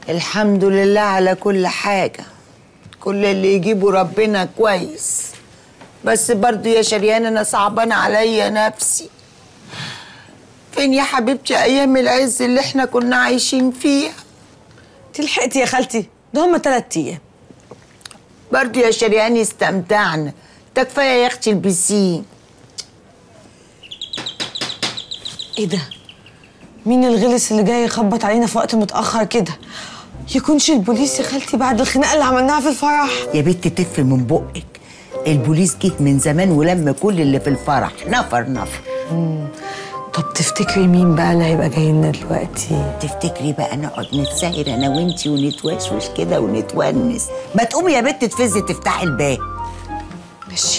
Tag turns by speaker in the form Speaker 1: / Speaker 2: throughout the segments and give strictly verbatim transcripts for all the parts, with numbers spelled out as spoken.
Speaker 1: الحمد لله على كل حاجة. كل اللي يجيبه ربنا كويس. بس برضو يا شريان أنا صعبان عليا نفسي. فين يا حبيبتي أيام العز اللي احنا كنا عايشين فيها؟
Speaker 2: تلحقتي يا خالتي؟ ده هما تلات أيام.
Speaker 1: برضو يا شريان استمتعنا. ده كفاية يا أختي البسين.
Speaker 2: إيه ده؟ مين الغلس اللي جاي يخبط علينا في وقت متأخر كده؟ يكونش البوليس يا خالتي بعد الخناقة اللي عملناها في الفرح؟
Speaker 1: يا بنت تف من بقك. البوليس جه من زمان ولم كل اللي في الفرح نفر نفر.
Speaker 2: مم. طب تفتكري مين بقى اللي هيبقى جاي لنا دلوقتي؟
Speaker 1: تفتكري بقى نقعد نتساهر انا وانتي ونتوشوش كده ونتونس؟ ما تقومي يا بنت تفزي تفتحي الباب.
Speaker 2: ماشي.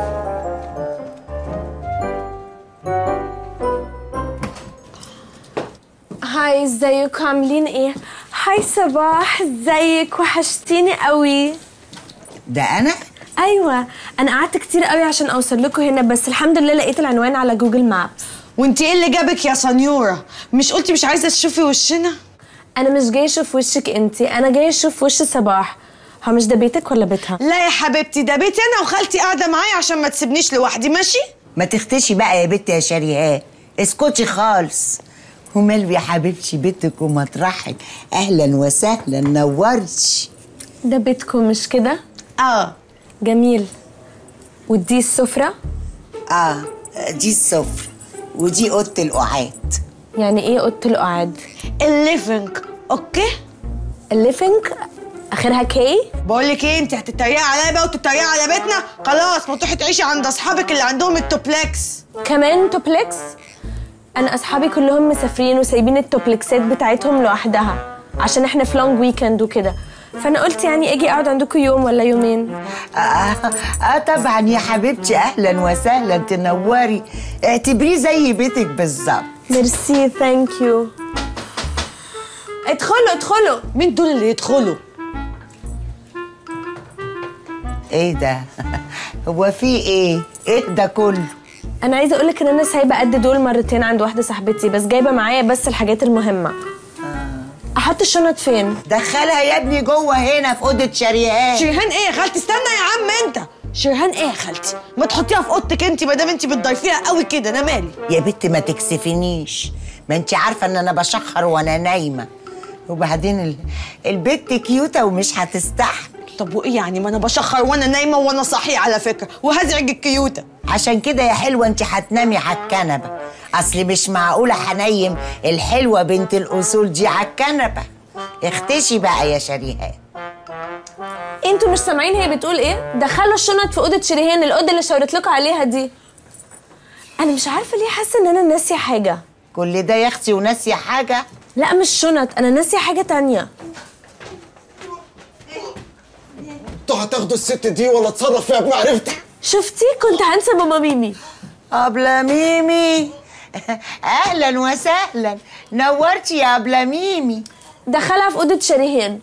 Speaker 3: هاي ازيكم عاملين ايه؟ هاي صباح ازيك وحشتيني قوي.
Speaker 1: ده انا؟
Speaker 3: ايوه انا قعدت كتير قوي عشان اوصل لكم هنا بس الحمد لله لقيت العنوان على جوجل مابس.
Speaker 2: وانتي ايه اللي جابك يا سنيوره؟ مش قلتي مش عايزه تشوفي وشنا؟
Speaker 3: انا مش جايه اشوف وشك انتي، انا جايه اشوف وش صباح. هو مش ده بيتك ولا بيتها؟
Speaker 2: لا يا حبيبتي ده بيتي انا وخالتي قاعده معايا عشان ما تسيبنيش لوحدي. ماشي؟
Speaker 1: ما تختشي بقى يا بنت يا شريهان. اسكتي خالص. ومال يا حبيبتي بيتك ومطرحك. اهلا وسهلا نورتي.
Speaker 3: ده بيتكم مش كده؟
Speaker 2: اه
Speaker 3: جميل. ودي السفره؟
Speaker 1: اه دي السفره ودي اوضه القعاد.
Speaker 3: يعني ايه اوضه القعاد؟
Speaker 2: الليفنج. اوكي
Speaker 3: الليفنج اخرها كي.
Speaker 2: بقول لك ايه، انت هتتريقي عليا بقى وتتريقي على بيتنا؟ خلاص ما تروحي تعيشي عند اصحابك اللي عندهم التوبلكس.
Speaker 3: كمان توبلكس؟ انا اصحابي كلهم مسافرين وسايبين التوبلكسات بتاعتهم لوحدها عشان احنا في لونج ويكند وكده، فانا قلت يعني اجي اقعد عندكم يوم ولا يومين.
Speaker 1: آه, اه طبعا يا حبيبتي اهلا وسهلا تنوري. اعتبريه زي بيتك بالظبط.
Speaker 3: ميرسي ثانك يو. ادخلوا ادخلوا.
Speaker 2: مين دول اللي يدخلوا؟
Speaker 1: ايه ده؟ هو في ايه؟ ايه ده كله؟
Speaker 3: انا عايزه اقولك ان انا سايبه قد دول مرتين عند واحده صاحبتي بس جايبه معايا بس الحاجات المهمه. احط الشنط فين؟
Speaker 1: دخلها يا ابني جوه هنا في اوضه شريهان.
Speaker 2: شريهان ايه يا خالتي؟ استنى يا عم انت. شريهان ايه يا خالتي؟ ما تحطيها في اوضتك انت ما دام انت بتضيفيها قوي كده. انا مالي
Speaker 1: يا بنت ما تكسفنيش. ما انت عارفه ان انا بشخر وانا نايمه. وبعدين ال... البت كيوته ومش هتستحمل.
Speaker 2: طب وايه يعني؟ ما انا بشخر وانا نايمه وانا صاحيه على فكره وهزعج الكيوته.
Speaker 1: عشان كده يا حلوه انت هتنامي على الكنبه. اصل مش معقوله هنيم الحلوه بنت الاصول دي على الكنبه. اختشي بقى يا شريهان.
Speaker 3: انتوا مش سامعين هي بتقول ايه؟ دخلوا الشنط في اوضه شريهان، الاوضه اللي شاورت لكم عليها دي. انا مش عارفه ليه حاسه ان انا ناسيه حاجه.
Speaker 1: كل ده يا اختي وناسيه حاجه؟
Speaker 3: لا مش شنط، انا ناسيه حاجه تانية.
Speaker 4: انتوا هتاخدوا الست دي ولا اتصرف فيها بمعرفتك؟
Speaker 3: شفتي؟ كنت هنسى ماما ميمي.
Speaker 1: أبلة ميمي أهلا وسهلا نورتي يا أبلة ميمي.
Speaker 3: دخلها في أوضة شريهان.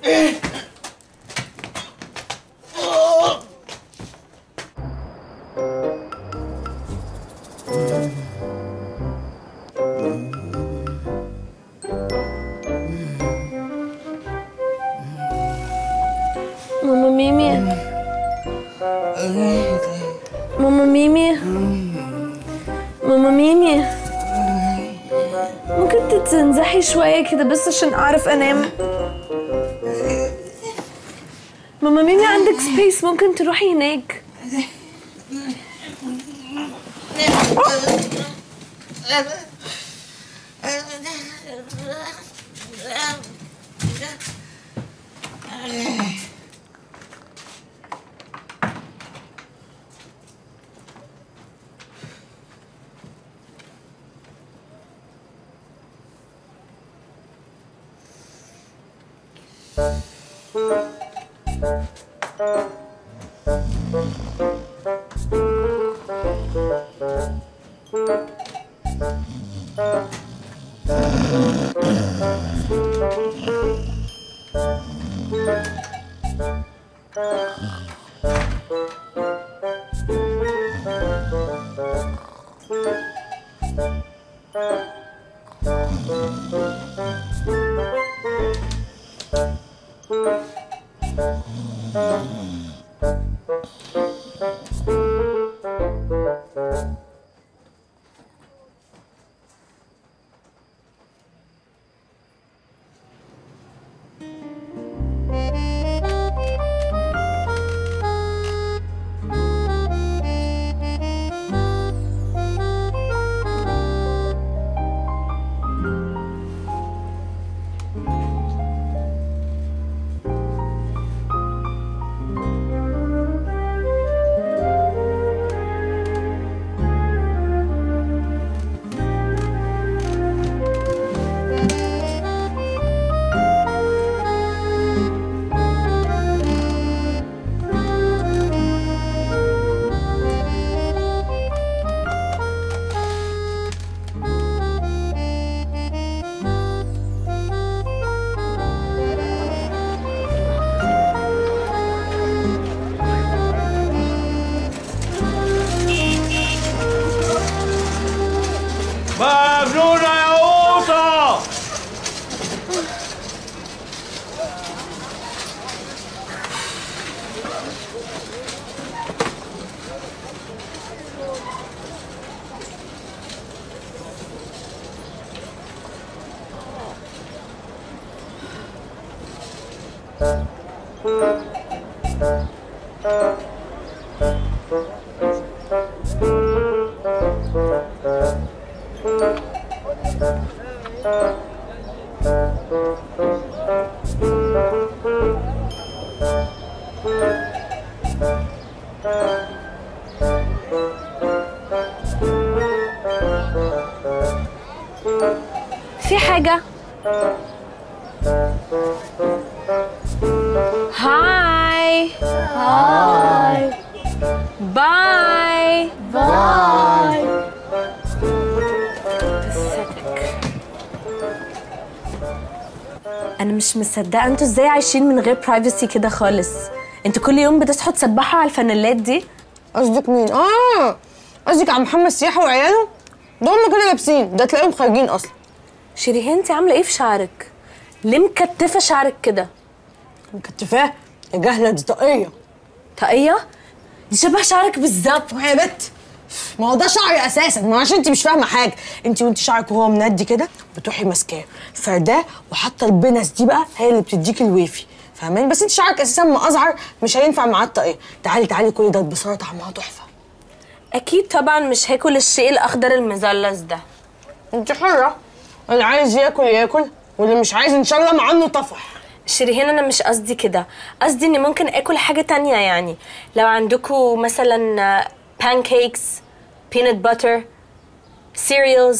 Speaker 3: ماما ميمي ماما ميمي ماما ميمي ممكن تتنزحي شوية كده بس عشان أعرف أنام؟ ماما ميمي عندك سبيس ممكن تروحي هناك. في حاجة؟ هاي هاي باي باي. انا مش مصدقه انتوا ازاي عايشين من غير برايفسي كده خالص. انتوا كل يوم بتصحوا تسبحوا على الفانيلات دي؟
Speaker 2: قصدك مين؟ اه قصدك على محمد سياحه وعياله؟ ده هم كده لابسين، ده تلاقيهم خارجين اصلا.
Speaker 3: شيريهان انت عامله ايه في شعرك؟ ليه مكتفه شعرك كده؟
Speaker 2: مكتفاه؟ يا جهله دي طاقيه.
Speaker 3: طاقيه؟ دي شبه شعرك بالظبط.
Speaker 2: يا بت، ما هو ده شعري اساسا، ما عشان انت مش فاهمه حاجه. انت وانت شعرك وهو مندي كده بتروحي ماسكاه فرداه وحاطه البنس دي بقى هي اللي بتديكي الويفي، فاهماني؟ بس انت شعرك اساسا مأزعر مش هينفع معاه الطاقيه. تعالي تعالي كل ده البصاره طعمها تحفه.
Speaker 3: اكيد طبعا مش هاكل الشيء الاخضر المزلز ده.
Speaker 2: انت حره، اللي عايز ياكل ياكل واللي مش عايز ان شاء الله مع انه طفح.
Speaker 3: شيريهان انا مش قصدي كده، قصدي اني ممكن اكل حاجه تانية. يعني لو عندكم مثلا pancakes peanut butter cereals.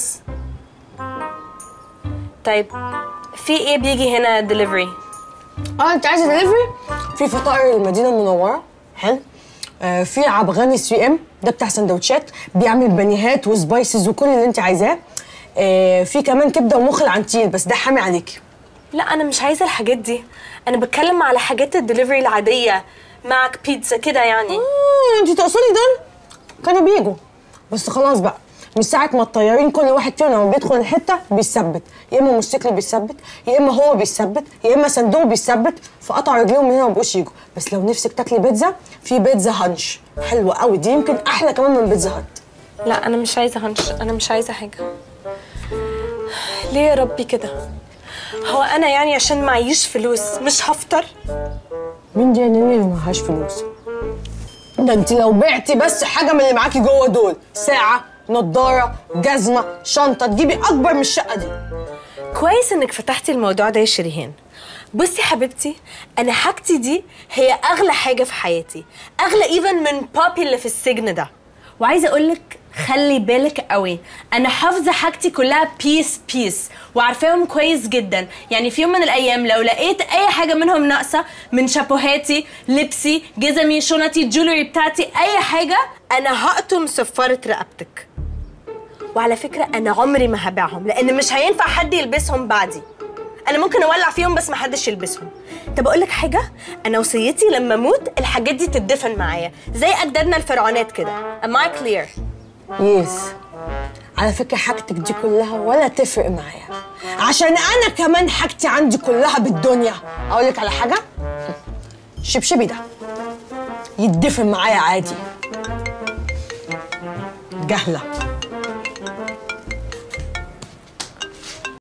Speaker 3: طيب في ايه بيجي هنا دليفري؟
Speaker 2: اه انت عايزه دليفري؟ في فطائر المدينه المنوره، حلو. آه في عبغاني ثري ام، ده بتاع سندوتشات، بيعمل بانيهات وسبايسز وكل اللي انت عايزاه. آه في كمان كبده ومخ العنتيل، بس ده حامي عليكي.
Speaker 3: لا انا مش عايزه الحاجات دي، انا بتكلم على حاجات الدليفري العاديه، معك بيتزا كده يعني.
Speaker 2: امم انت تقصدي دول؟ كانوا بيجوا بس خلاص بقى، من ساعه ما الطيارين كل واحد فيهم لما بيدخل الحته بيثبت، يا اما موتوسيكل بيثبت، يا اما هو بيثبت، يا اما صندوق بيثبت، فقطعوا رجليهم من هنا وما بقوش يجوا. بس لو نفسك تاكلي بيتزا، في بيتزا هانش حلوه قوي، دي يمكن احلى كمان من بيتزا هات.
Speaker 3: لا انا مش عايزه هنش، انا مش عايزه حاجه. ليه يا ربي كده؟ هو انا يعني عشان معيش فلوس مش هفطر؟
Speaker 2: مين دي اللي معهاش فلوس؟ ده انت لو بعتي بس حاجه من اللي معاكي جوه دول، ساعه، نضاره، جزمه، شنطه، تجيبي اكبر من الشقه دي.
Speaker 3: كويس انك فتحتي الموضوع ده يا شيريهان. بصي حبيبتي، انا حاجتي دي هي اغلى حاجه في حياتي، اغلى ايفن من بابي اللي في السجن ده. وعايزه اقولك خلي بالك قوي، انا حافظه حاجتي كلها بيس بيس وعارفاهم كويس جدا. يعني في يوم من الايام لو لقيت اي حاجه منهم ناقصه، من شابوهاتي، لبسي، جزمي، شنطي، الجولري بتاعتي، اي حاجه، انا هقطم صفاره رقبتك. وعلى فكره انا عمري ما هبيعهم، لان مش هينفع حد يلبسهم بعدي. انا ممكن اولع فيهم بس ما حدش يلبسهم. طب اقول لك حاجه، انا وصيتي لما اموت الحاجات دي تدفن معايا زي اجدادنا الفرعونات كده. am I clear؟
Speaker 2: يس. على فكره حاجتك دي كلها ولا تفرق معايا، عشان انا كمان حاجتي عندي كلها بالدنيا. اقول لك على حاجه، الشبشبي ده يدفن معايا عادي. جهله.